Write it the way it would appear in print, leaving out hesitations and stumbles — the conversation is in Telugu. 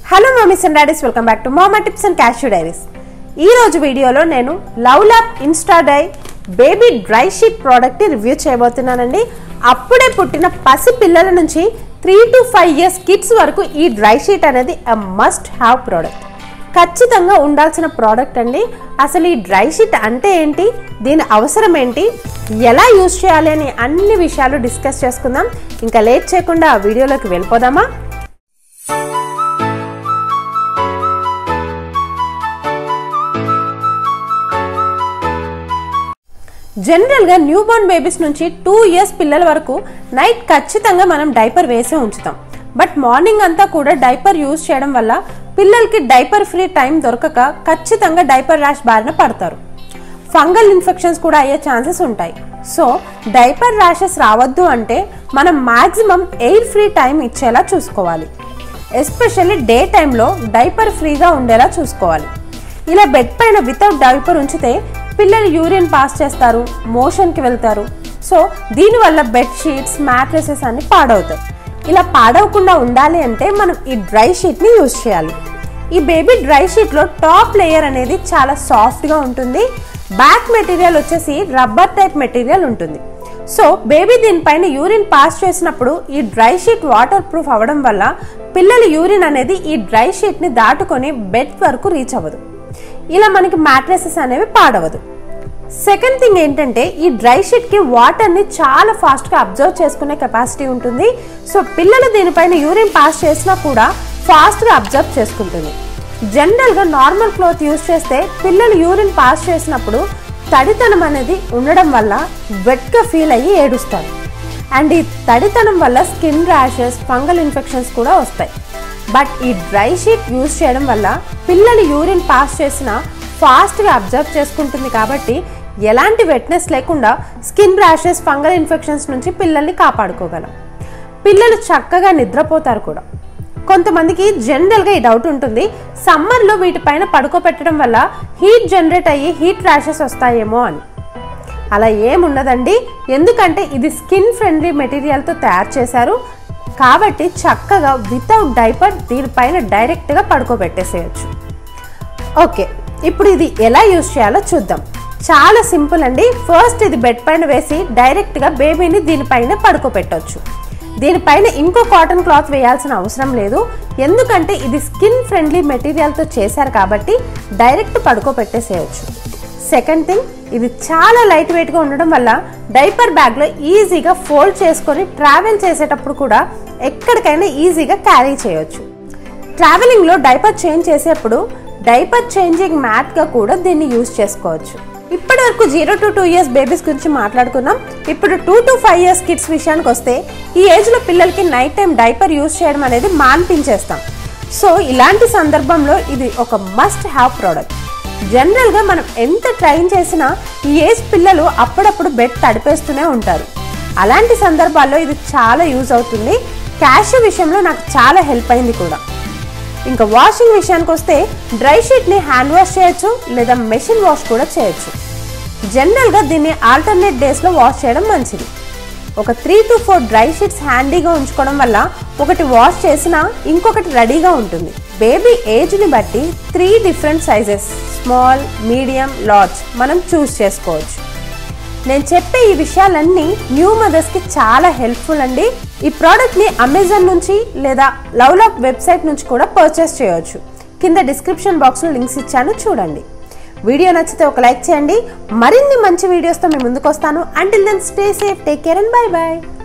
Hello mummies and daddies, welcome back to mama tips and cashew diaries. ఈ రోజు వీడియోలో నేను LuvLap Instadry baby dry sheet product ని రివ్యూ చేయబోతున్నానండి. అప్పుడే పుట్టిన పసి పిల్లల నుంచి 3 to 5 years కిడ్స్ వరకు ఈ డ్రై షీట్ అనేది మస్ట్ హ్యావ్ ప్రోడక్ట్, ఖచ్చితంగా ఉండాల్సిన ప్రోడక్ట్ అండి. అసలు ఈ డ్రై షీట్ అంటే ఏంటి, దీని అవసరం ఏంటి, ఎలా యూజ్ చేయాలి అని అన్ని విషయాలు డిస్కస్ చేసుకుందాం. ఇంకా లేట్ చేయకుండా ఆ వీడియోలోకి వెళ్ళిపోదామా. జనరల్గా న్యూ బోర్న్ బేబీస్ నుంచి 2 years పిల్లల వరకు నైట్ ఖచ్చితంగా మనం డైపర్ వేసే ఉంచుతాం. బట్ మార్నింగ్ అంతా కూడా డైపర్ యూజ్ చేయడం వల్ల పిల్లలకి డైపర్ ఫ్రీ టైం దొరకక ఖచ్చితంగా డైపర్ ర్యాష్ బారిన పడతారు. ఫంగల్ ఇన్ఫెక్షన్స్ కూడా అయ్యే ఛాన్సెస్ ఉంటాయి. సో డైపర్ ర్యాషెస్ రావద్దు అంటే మనం మాక్సిమం ఎయిర్ ఫ్రీ టైం ఇచ్చేలా చూసుకోవాలి. ఎస్పెషల్లీ డే టైంలో డైపర్ ఫ్రీగా ఉండేలా చూసుకోవాలి. ఇలా బెడ్ పైన వితౌట్ డైపర్ ఉంచితే పిల్లలు యూరిన్ పాస్ చేస్తారు, మోషన్కి వెళ్తారు. సో దీనివల్ల బెడ్ షీట్స్, మ్యాట్రెసెస్ అన్ని పాడవుతాయి. ఇలా పాడవకుండా ఉండాలి అంటే మనం ఈ డ్రై షీట్ని యూజ్ చేయాలి. ఈ బేబీ డ్రై షీట్లో టాప్ లేయర్ అనేది చాలా సాఫ్ట్గా ఉంటుంది. బ్యాక్ మెటీరియల్ వచ్చేసి రబ్బర్ టైప్ మెటీరియల్ ఉంటుంది. సో బేబీ దీనిపైన యూరిన్ పాస్ చేసినప్పుడు ఈ డ్రై షీట్ వాటర్ ప్రూఫ్ అవ్వడం వల్ల పిల్లల యూరిన్ అనేది ఈ డ్రై షీట్ని దాటుకొని బెడ్ వరకు రీచ్ అవ్వదు. ఇలా మనకి మ్యాట్రెసెస్ అనేవి పాడవదు. సెకండ్ థింగ్ ఏంటంటే ఈ డ్రై షీట్కి వాటర్ని చాలా ఫాస్ట్గా అబ్జర్వ్ చేసుకునే కెపాసిటీ ఉంటుంది. సో పిల్లలు దీనిపైన యూరిన్ పాస్ చేసినా కూడా ఫాస్ట్గా అబ్జర్వ్ చేసుకుంటుంది. జనరల్గా నార్మల్ క్లాత్ యూజ్ చేస్తే పిల్లలు యూరిన్ పాస్ చేసినప్పుడు తడితనం అనేది ఉండడం వల్ల వెట్గా ఫీల్ అయ్యి ఏడుస్తారు. అండ్ ఈ తడితనం వల్ల స్కిన్ ర్యాషెస్, ఫంగల్ ఇన్ఫెక్షన్స్ కూడా వస్తాయి. బట్ ఈ డ్రై షీట్ యూజ్ చేయడం వల్ల పిల్లలు యూరిన్ పాస్ చేసినా ఫాస్ట్గా అబ్జర్వ్ చేసుకుంటుంది కాబట్టి ఎలాంటి వెట్నెస్ లేకుండా స్కిన్ ర్యాషెస్, ఫంగల్ ఇన్ఫెక్షన్స్ నుంచి పిల్లల్ని కాపాడుకోగలం. పిల్లలు చక్కగా నిద్రపోతారు కూడా. కొంతమందికి జనరల్గా ఈ డౌట్ ఉంటుంది, సమ్మర్లో వీటిపైన పడుకోబెట్టడం వల్ల హీట్ జనరేట్ అయ్యి హీట్ ర్యాషెస్ వస్తాయేమో అని. అలా ఏముండదండి, ఎందుకంటే ఇది స్కిన్ ఫ్రెండ్లీ మెటీరియల్తో తయారు చేశారు కాబట్టి చక్కగా వితౌట్ డైపర్ దీనిపైన డైరెక్ట్గా పడుకోబెట్టేసేయచ్చు. ఓకే, ఇప్పుడు ఇది ఎలా యూజ్ చేయాలో చూద్దాం. చాలా సింపుల్ అండి. ఫస్ట్ ఇది బెడ్ పైన వేసి డైరెక్ట్గా బేబీని దీనిపైన పడుకోబెట్టవచ్చు. దీనిపైన ఇంకో కాటన్ క్లాత్ వేయాల్సిన అవసరం లేదు, ఎందుకంటే ఇది స్కిన్ ఫ్రెండ్లీ మెటీరియల్తో చేశారు కాబట్టి డైరెక్ట్ పడుకోబెట్టేసేయచ్చు. సెకండ్ థింగ్, ఇది చాలా లైట్ వెయిట్గా ఉండడం వల్ల డైపర్ బ్యాగ్లో ఈజీగా ఫోల్డ్ చేసుకొని ట్రావెల్ చేసేటప్పుడు కూడా ఎక్కడికైనా ఈజీగా క్యారీ చేయొచ్చు. ట్రావెలింగ్లో డైపర్ చేంజ్ చేసేప్పుడు డైపర్ చేంజింగ్ మ్యాట్గా కూడా దీన్ని యూజ్ చేసుకోవచ్చు. ఇప్పటి వరకు 0 to 2 years బేబీస్ గురించి మాట్లాడుకున్నాం. ఇప్పుడు 2 to 5 years కిడ్స్ విషయానికి వస్తే ఈ ఏజ్లో పిల్లలకి నైట్ టైం డైపర్ యూజ్ చేయడం అనేది మాన్పించేస్తాం. సో ఇలాంటి సందర్భంలో ఇది ఒక మస్ట్ హ్యావ్ ప్రోడక్ట్. జనరల్గా మనం ఎంత ట్రైన్ చేసినా ఈ ఏజ్ పిల్లలు అప్పుడప్పుడు బెడ్ తడిపేస్తూనే ఉంటారు. అలాంటి సందర్భాల్లో ఇది చాలా యూజ్ అవుతుంది. క్యాష్యూ విషయంలో నాకు చాలా హెల్ప్ అయింది కూడా. ఇంకా వాషింగ్ విషయానికి వస్తే డ్రై షీట్ని హ్యాండ్ వాష్ చేయొచ్చు లేదా మెషిన్ వాష్ కూడా చేయొచ్చు. జనరల్గా దీన్ని ఆల్టర్నేట్ డేస్లో వాష్ చేయడం మంచిది. ఒక 3 to 4 డ్రై షీట్స్ హ్యాండీగా ఉంచుకోవడం వల్ల ఒకటి వాష్ చేసినా ఇంకొకటి రెడీగా ఉంటుంది. బేబీ ఏజ్ని బట్టి 3 different sizes, small, medium, large మనం చూస్ చేసుకోవచ్చు. నేను చెప్పే ఈ విషయాలన్నీ న్యూ మదర్స్కి చాలా హెల్ప్ఫుల్ అండి. ఈ ప్రోడక్ట్ని అమెజాన్ నుంచి లేదా లవ్లాప్ వెబ్సైట్ నుంచి కూడా పర్చేస్ చేయవచ్చు. కింద డిస్క్రిప్షన్ బాక్స్లో లింక్స్ ఇచ్చాను, చూడండి. వీడియో నచ్చితే ఒక లైక్ చేయండి. మరిన్ని మంచి వీడియోస్తో మేము ముందుకు వస్తాను. Until then stay safe, take care and bye by.